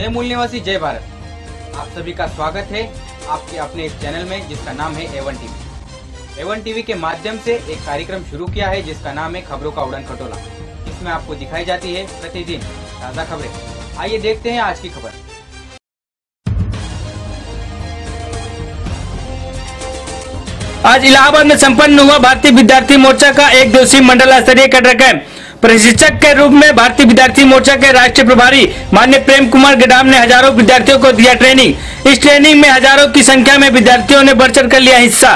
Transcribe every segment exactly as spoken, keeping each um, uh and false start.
मैं मूल निवासी जय भारत। आप सभी का स्वागत है आपके अपने इस चैनल में जिसका नाम है A one TV. A one TV के माध्यम से एक कार्यक्रम शुरू किया है जिसका नाम है खबरों का उड़न खटोला। इसमें आपको दिखाई जाती है प्रतिदिन ताज़ा खबरें। आइए देखते हैं आज की खबर। आज इलाहाबाद में संपन्न हुआ भारतीय विद्यार्थी मोर्चा का एक दिवसीय मंडल स्तरीय कार्यक्रम। प्रशिक्षक के रूप में भारतीय विद्यार्थी मोर्चा के राष्ट्रीय प्रभारी माननीय प्रेम कुमार गडाम ने हजारों विद्यार्थियों को दिया ट्रेनिंग। इस ट्रेनिंग में हजारों की संख्या में विद्यार्थियों ने बढ़ चढ़ कर लिया हिस्सा।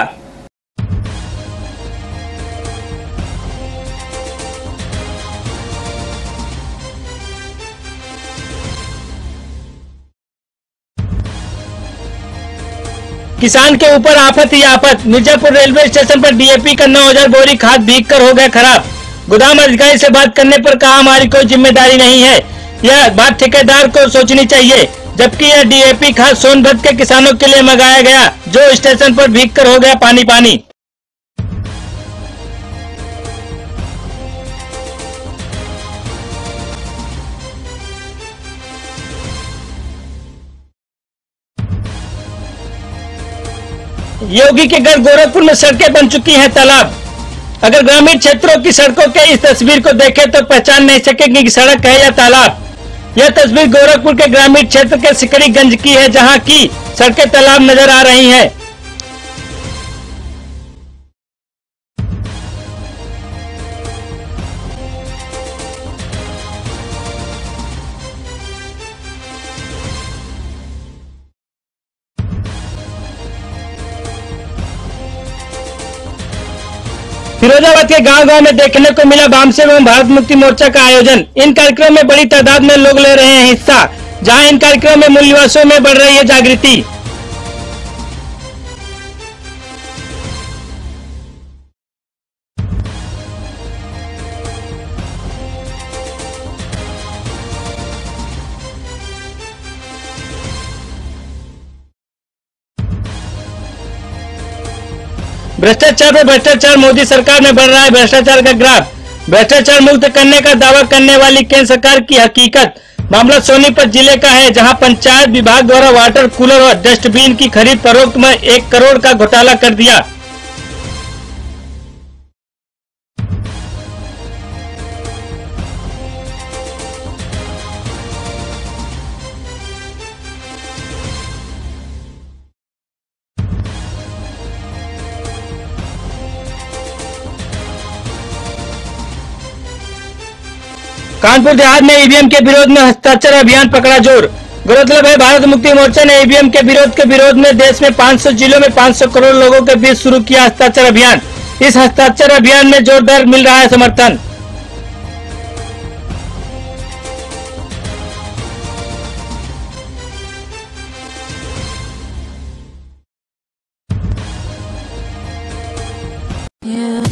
किसान के ऊपर आफत ही आफत। मिर्जापुर रेलवे स्टेशन पर डी ए पी का नौ हजार बोरी खाद भीग कर हो गया खराब। गोदाम अधिकारी से बात करने पर कहा हमारी कोई जिम्मेदारी नहीं है, यह बात ठेकेदार को सोचनी चाहिए। जबकि यह डी ए पी खाद सोनभद्र के किसानों के लिए मंगाया गया जो स्टेशन पर भीग कर हो गया पानी पानी। योगी के गढ़ गोरखपुर में सड़कें बन चुकी हैं तालाब। अगर ग्रामीण क्षेत्रों की सड़कों के इस तस्वीर को देखें तो पहचान नहीं सकेंगे कि सड़क है या तालाब। यह तस्वीर गोरखपुर के ग्रामीण क्षेत्र के सिकड़ीगंज की है जहां की सड़कें तालाब नजर आ रही हैं। फिरोजाबाद के गांव गांव में देखने को मिला भामसे एवं भारत मुक्ति मोर्चा का आयोजन। इन कार्यक्रमों में बड़ी तादाद में लोग ले रहे हैं हिस्सा, जहां इन कार्यक्रमों में मूल निवासियों में बढ़ रही है जागृति। भ्रष्टाचार पर भ्रष्टाचार, मोदी सरकार में बढ़ रहा है भ्रष्टाचार का ग्राफ। भ्रष्टाचार मुक्त करने का दावा करने वाली केंद्र सरकार की हकीकत। मामला सोनीपत जिले का है जहां पंचायत विभाग द्वारा वाटर कूलर और डस्टबिन की खरीद फरोख्त में एक करोड़ का घोटाला कर दिया। कानपुर देहात में ई वी एम के विरोध में हस्ताक्षर अभियान पकड़ा जोर। गौरतलब है भारत मुक्ति मोर्चा ने ई वी एम के विरोध के विरोध में देश में पाँच सौ जिलों में पाँच सौ करोड़ लोगों के बीच शुरू किया हस्ताक्षर अभियान। इस हस्ताक्षर अभियान में जोरदार मिल रहा है समर्थन। Yeah.